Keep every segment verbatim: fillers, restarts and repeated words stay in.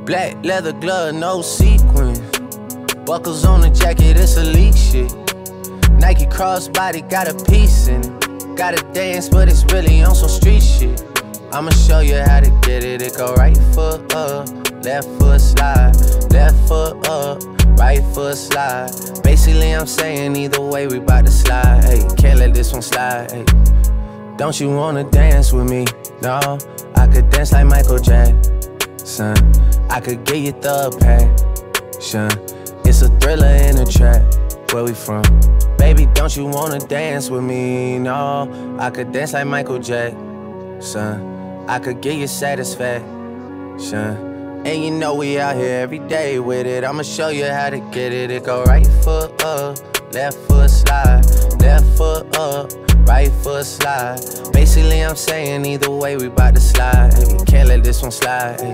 Black leather glove, no sequins. Buckles on the jacket, it's elite shit. Nike crossbody, got a piece in it. Gotta dance, but it's really on some street shit. I'ma show you how to get it. It go right foot up, left foot slide, left foot up, right foot slide. Basically, I'm saying either way, we bout to slide. Hey, can't let this one slide. Hey, don't you wanna dance with me? No, I could dance like Michael Jackson. I could get you the passion. It's a thriller in a trap. Where we from? Baby, don't you wanna dance with me? No, I could dance like Michael Jackson. I could get you satisfaction. And you know we out here every day with it. I'ma show you how to get it. It go right foot up, left foot slide, left foot up, right foot slide. Basically, I'm saying either way, we bout to slide. Hey, can't let this one slide. Hey.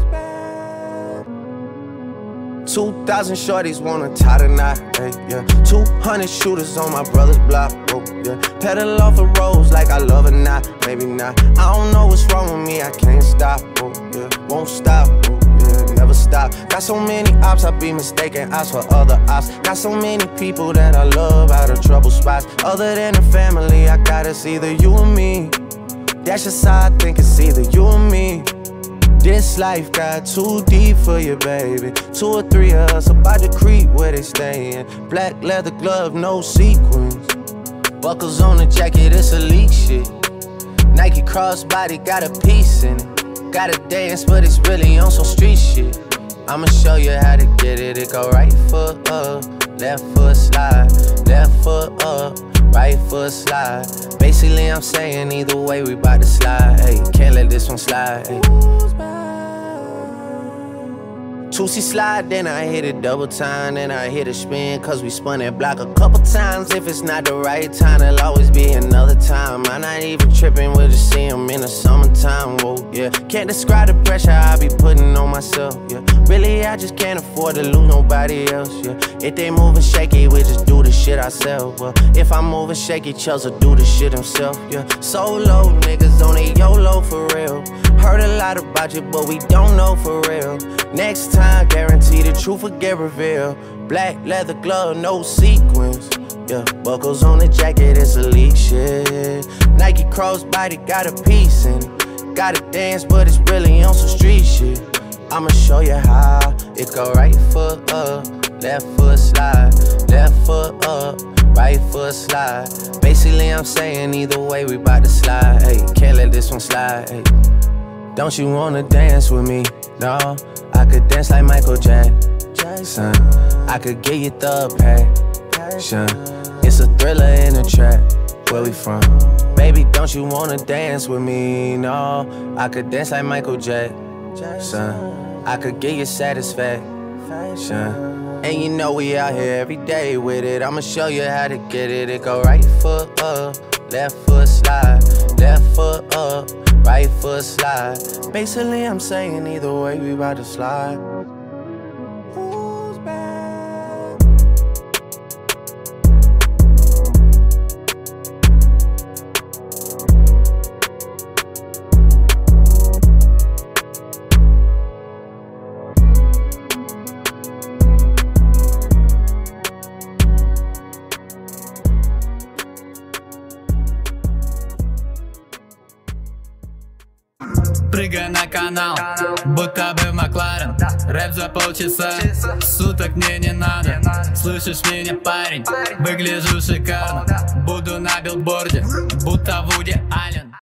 Two thousand shorties wanna tie the knot, hey, yeah. Two hundred shooters on my brother's block, oh, yeah. Pedal off a rose like I love or not, maybe not. I don't know what's wrong with me, I can't stop, oh, yeah. Won't stop, oh, yeah, never stop. Got so many ops, I be mistaken ops for other ops. Got so many people that I love out of trouble spots. Other than the family, I got it's either you or me. That's just how I think it's either you or me. This life got too deep for you, baby. Two or three of us about to creep where they stayin'. Black leather glove, no sequins. Buckles on the jacket, it's elite shit. Nike crossbody, got a piece in it. Gotta dance, but it's really on some street shit. I'ma show you how to get it. It go right foot up, left foot slide, left foot up, right foot slide. Basically, I'm saying either way, we bout to slide. Hey, can't let this one slide. Hey. two C slide, then I hit it double time, then I hit a spin, cause we spun that block a couple times. If it's not the right time, there'll always be another time. I'm not even tripping, we'll just see them in the summertime, whoa, yeah. Can't describe the pressure I be putting on myself, yeah. Really, I just can't afford to lose nobody else, yeah. If they moving shaky, we just do the shit ourselves, well. If I'm moving shaky, Chelsea do the shit himself, yeah. Solo niggas on a YOLO for real. Heard a lot about you, but we don't know for real. Next time, guarantee the truth will get revealed. Black leather glove, no sequins. Yeah, buckles on the jacket, it's elite shit. Nike crossbody, got a piece in it. Gotta dance, but it's really on some street shit. I'ma show you how. It go right foot up, left foot slide, left foot up, right foot slide. Basically, I'm saying either way, we bout to slide. Hey, can't let this one slide. Hey. Don't you wanna dance with me? No, I could dance like Michael Jackson. I could get you the passion. It's a thriller in a trap. Where we from? Baby, don't you wanna dance with me? No, I could dance like Michael Jackson. I could get you satisfaction. And you know we out here every day with it. I'ma show you how to get it. It go right foot up, left foot slide, left foot up, right foot slide. Basically, I'm saying either way, we bout to slide. Who's back? Прыгай на канал, будто бы в Макларен. Рэп за полчаса, суток мне не надо. Слышишь меня, парень? Выгляжу шикарно. Буду на билборде, будто Вуди Аллен.